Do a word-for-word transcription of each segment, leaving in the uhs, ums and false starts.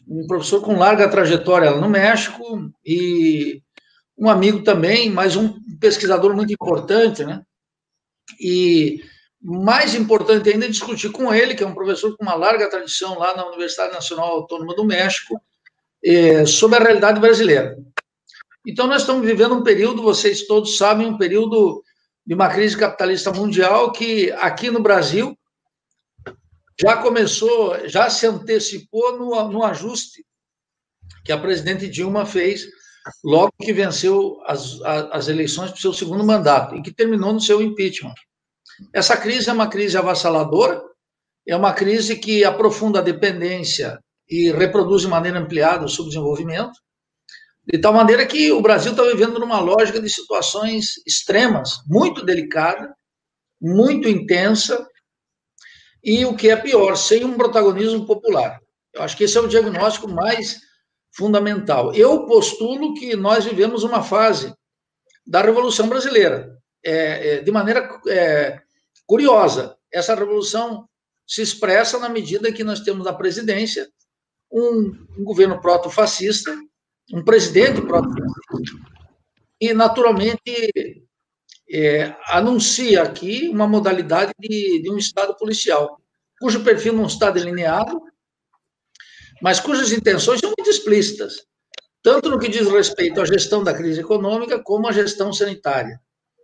um professor com larga trajetória lá no México e um amigo também, mas um pesquisador muito importante, né? E mais importante ainda é discutir com ele, que é um professor com uma larga tradição lá na Universidade Nacional Autônoma do México, é, sobre a realidade brasileira. Então, nós estamos vivendo um período, vocês todos sabem, um período de uma crise capitalista mundial que, aqui no Brasil, já começou, já se antecipou no, no ajuste que a presidente Dilma fez logo que venceu as, as eleições para o seu segundo mandato e que terminou no seu impeachment. Essa crise é uma crise avassaladora, é uma crise que aprofunda a dependência e reproduz de maneira ampliada o subdesenvolvimento, de tal maneira que o Brasil está vivendo numa lógica de situações extremas, muito delicada, muito intensa, e o que é pior, sem um protagonismo popular. Eu acho que esse é o diagnóstico mais fundamental. Eu postulo que nós vivemos uma fase da Revolução Brasileira. É, é, de maneira é, curiosa, essa revolução se expressa na medida que nós temos na presidência um, um governo proto-fascista, um presidente proto-fascista, e, naturalmente, é, anuncia aqui uma modalidade de, de um Estado policial, cujo perfil não está delineado, mas cujas intenções são muito explícitas, tanto no que diz respeito à gestão da crise econômica, como à gestão sanitária.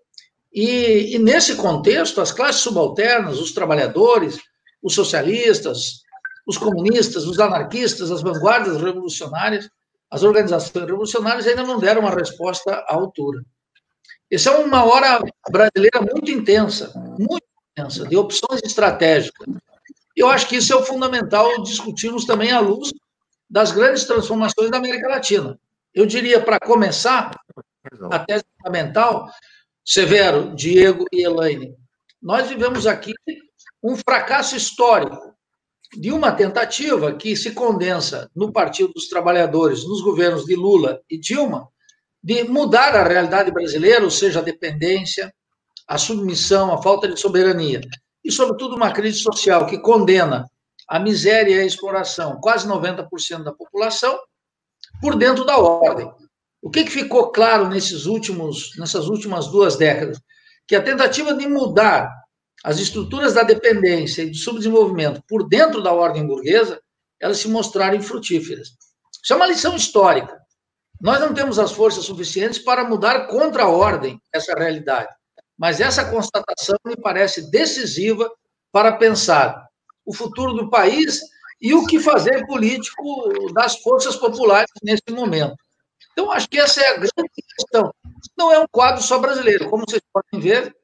E, e nesse contexto, as classes subalternas, os trabalhadores, os socialistas, os comunistas, os anarquistas, as vanguardas revolucionárias, as organizações revolucionárias ainda não deram uma resposta à altura. Essa é uma hora brasileira muito intensa, muito intensa, de opções estratégicas. Eu acho que isso é o fundamental discutirmos também à luz das grandes transformações da América Latina. Eu diria, para começar, a tese fundamental, Severo, Diego e Elaine, nós vivemos aqui um fracasso histórico de uma tentativa que se condensa no Partido dos Trabalhadores, nos governos de Lula e Dilma, de mudar a realidade brasileira, ou seja, a dependência, a submissão, a falta de soberania, e, sobretudo, uma crise social que condena a miséria e a exploração, quase noventa por cento da população, por dentro da ordem. O que, que ficou claro nesses últimos, nessas últimas duas décadas? Que a tentativa de mudar as estruturas da dependência e do subdesenvolvimento por dentro da ordem burguesa, elas se mostraram infrutíferas. Isso é uma lição histórica. Nós não temos as forças suficientes para mudar contra a ordem essa realidade, mas essa constatação me parece decisiva para pensar o futuro do país e o que fazer político das forças populares nesse momento. Então, acho que essa é a grande questão. Não é um quadro só brasileiro. Como vocês podem ver,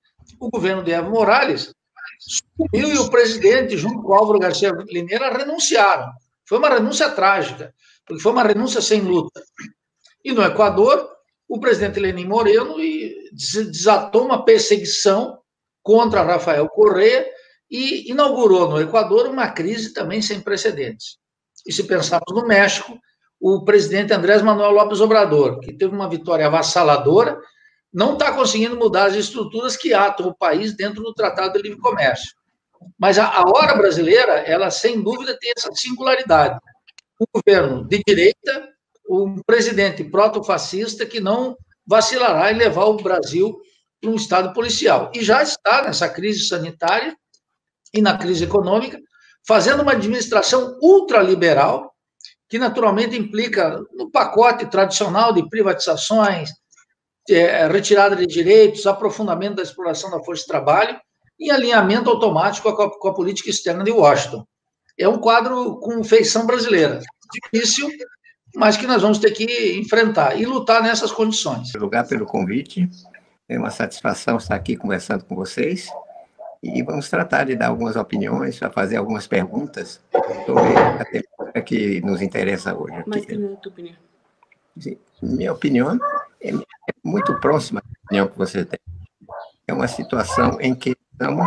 o governo de Evo Morales sumiu e o presidente, junto com o Álvaro Garcia Linera, renunciaram. Foi uma renúncia trágica, porque foi uma renúncia sem luta. E no Equador, o presidente Lenín Moreno desatou uma perseguição contra Rafael Correa e inaugurou no Equador uma crise também sem precedentes. E se pensarmos no México, o presidente Andrés Manuel López Obrador, que teve uma vitória avassaladora, não está conseguindo mudar as estruturas que atam o país dentro do Tratado de Livre Comércio. Mas a, a hora brasileira, ela sem dúvida tem essa singularidade. Um governo de direita, um presidente proto-fascista que não vacilará em levar o Brasil para um estado policial. E já está nessa crise sanitária e na crise econômica, fazendo uma administração ultraliberal, que naturalmente implica no pacote tradicional de privatizações, é, retirada de direitos, aprofundamento da exploração da força de trabalho e alinhamento automático com a, com a política externa de Washington. É um quadro com feição brasileira. Difícil, mas que nós vamos ter que enfrentar e lutar nessas condições. Em lugar pelo convite, é uma satisfação estar aqui conversando com vocês e vamos tratar de dar algumas opiniões, para fazer algumas perguntas sobre a temática que nos interessa hoje. Mas tem a tua opinião. Minha opinião é muito próxima da opinião que você tem. É uma situação em que estamos,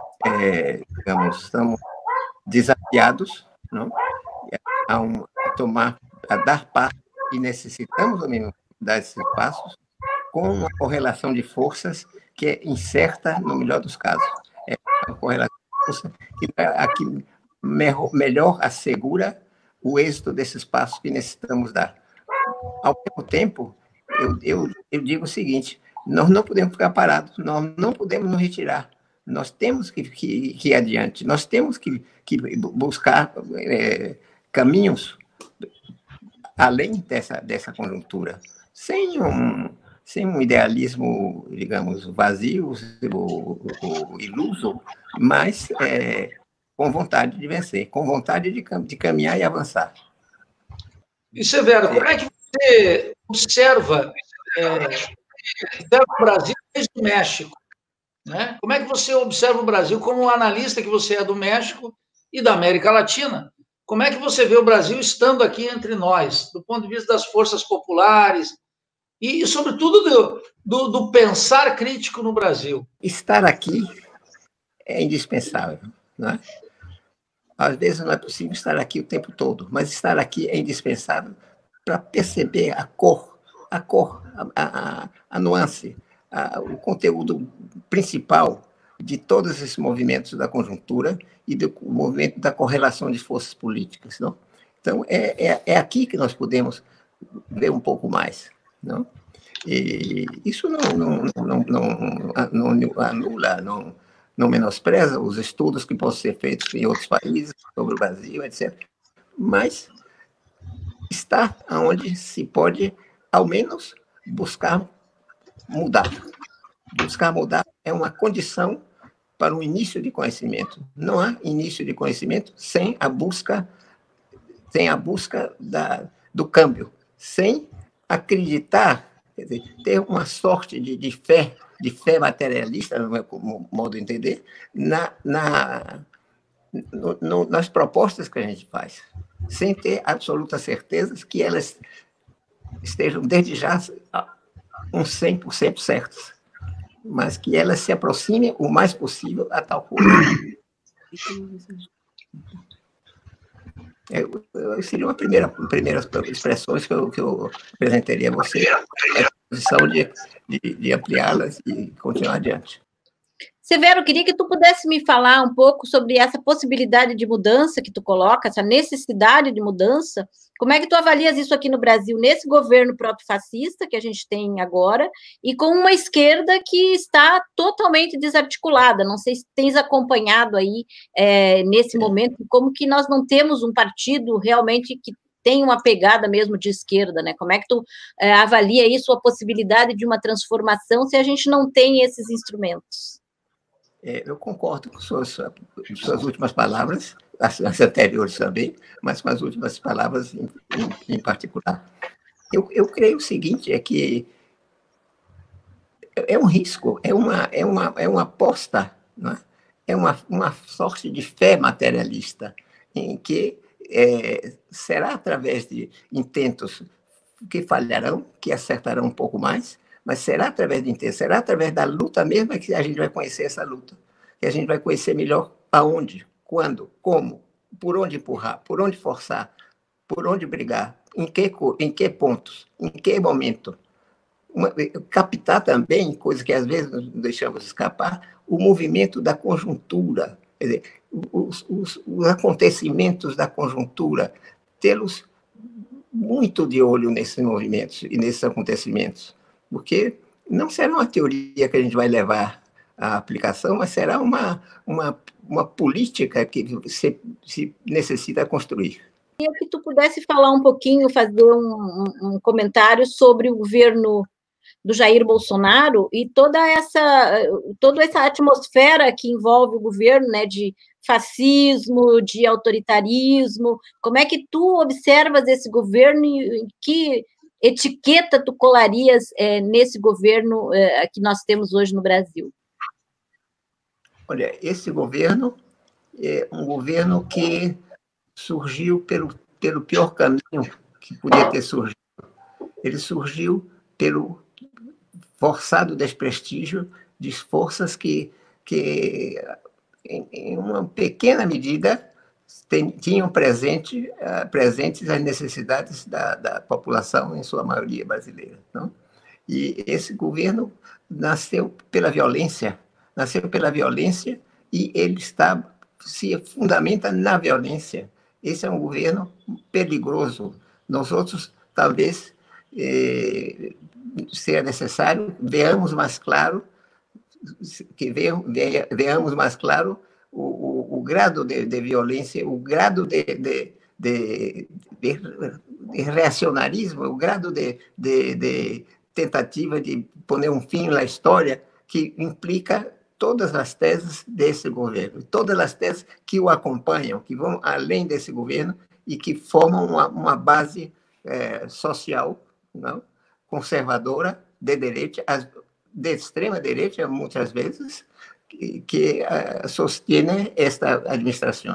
é, digamos, estamos desafiados, não? A, um, a tomar, a dar passos, e necessitamos mesmo dar esses passos com uma correlação de forças que é incerta no melhor dos casos. É uma correlação de forças que, a que melhor assegura o êxito desses passos que necessitamos dar. Ao mesmo tempo, eu, eu, eu digo o seguinte, nós não podemos ficar parados, nós não podemos nos retirar, nós temos que, que, que ir adiante, nós temos que, que buscar é, caminhos além dessa, dessa conjuntura, sem um, sem um idealismo, digamos, vazio ou, ou iluso, mas é, com vontade de vencer, com vontade de, de caminhar e avançar. E, Severo, como é que você observa, é, observa o Brasil desde o México? Né? Como é que você observa o Brasil como analista que você é do México e da América Latina? Como é que você vê o Brasil estando aqui entre nós, do ponto de vista das forças populares e, sobretudo, do, do, do pensar crítico no Brasil? Estar aqui é indispensável, não é? Às vezes não é possível estar aqui o tempo todo, mas estar aqui é indispensável para perceber a cor, a cor, a, a, a nuance, a, o conteúdo principal de todos esses movimentos da conjuntura e do movimento da correlação de forças políticas. Não? Então, é, é, é aqui que nós podemos ver um pouco mais. Não? E isso não, não, não, não, não anula, não, não menospreza os estudos que possam ser feitos em outros países sobre o Brasil, etcétera. Mas está onde se pode, ao menos, buscar mudar. Buscar mudar é uma condição para um início de conhecimento. Não há início de conhecimento sem a busca, sem a busca da, do câmbio, sem acreditar, quer dizer, ter uma sorte de, de fé, de fé materialista, no meu modo de entender, na, na, no, no, nas propostas que a gente faz, sem ter absoluta certeza que elas estejam desde já uns cem por cento certas, mas que elas se aproximem o mais possível a tal coisa. Eu, eu, seria uma primeira, primeira expressão que eu, que eu apresentaria a você, a posição de, de, de ampliá-las e continuar adiante. Severo, eu queria que tu pudesse me falar um pouco sobre essa possibilidade de mudança que tu coloca, essa necessidade de mudança. Como é que tu avalias isso aqui no Brasil, nesse governo proto-fascista que a gente tem agora, e com uma esquerda que está totalmente desarticulada? Não sei se tens acompanhado aí, é, nesse momento, como que nós não temos um partido realmente que tem uma pegada mesmo de esquerda, né? Como é que tu é, avalia isso, a possibilidade de uma transformação, se a gente não tem esses instrumentos? É, eu concordo com suas, suas últimas palavras, as, as anteriores também, mas com as últimas palavras em, em, em particular. Eu, eu creio o seguinte, é que é um risco, é uma, é uma, é uma aposta, não é? É uma, uma sorte de fé materialista, em que é, será através de intentos que falharão, que acertarão um pouco mais, mas será através de intentos, será através da luta mesmo que a gente vai conhecer essa luta, que a gente vai conhecer melhor aonde, quando, como, por onde empurrar, por onde forçar, por onde brigar, em que, em que pontos, em que momento. Uma, captar também, coisa que às vezes deixamos escapar, o movimento da conjuntura, quer dizer, os, os, os acontecimentos da conjuntura, tê-los muito de olho nesses movimentos e nesses acontecimentos, porque não será uma teoria que a gente vai levar à aplicação, mas será uma, uma, uma política que se, se necessita construir. Queria que tu pudesse falar um pouquinho, fazer um, um comentário sobre o governo do Jair Bolsonaro e toda essa, toda essa atmosfera que envolve o governo, né, de fascismo, de autoritarismo. Como é que tu observas esse governo e que etiqueta tu colarias é, nesse governo é, que nós temos hoje no Brasil? Olha, esse governo é um governo que surgiu pelo, pelo pior caminho que podia ter surgido. Ele surgiu pelo forçado desprestígio de forças que, que em, em uma pequena medida, tem, tinham presente, uh, presentes as necessidades da, da população, em sua maioria brasileira. Não? E esse governo nasceu pela violência, nasceu pela violência e ele está, se fundamenta na violência. Esse é um governo perigoso. Nós outros, talvez, eh, seja necessário, veamos mais claro, que veamos mais claro o, o, o grado de, de violência, o grado de, de, de, de, de reacionarismo, o grado de, de, de tentativa de pôr um fim na história, que implica todas as teses desse governo, todas as teses que o acompanham, que vão além desse governo e que formam uma, uma base eh, social, não? Conservadora, de direita, de extrema direita, muitas vezes, que, que uh, sostiene esta administração.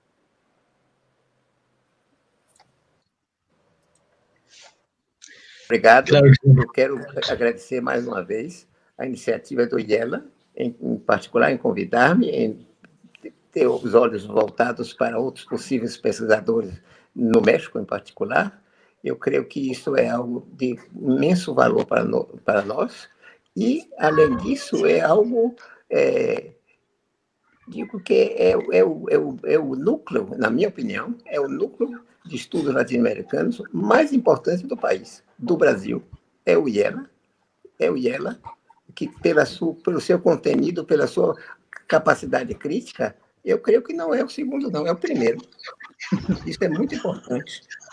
Obrigado. Claro. Eu quero agradecer mais uma vez a iniciativa do IELA, em, em particular, em convidar-me, em ter os olhos voltados para outros possíveis pesquisadores no México, em particular. Eu creio que isso é algo de imenso valor para, no, para nós. E, além disso, é algo, é, digo que é, é, o, é, o, é o núcleo, na minha opinião, é o núcleo de estudos latino-americanos mais importante do país, do Brasil. É o IELA, é o IELA, que pela sua, pelo seu conteúdo, pela sua capacidade crítica, eu creio que não é o segundo, não, é o primeiro. Isso é muito importante.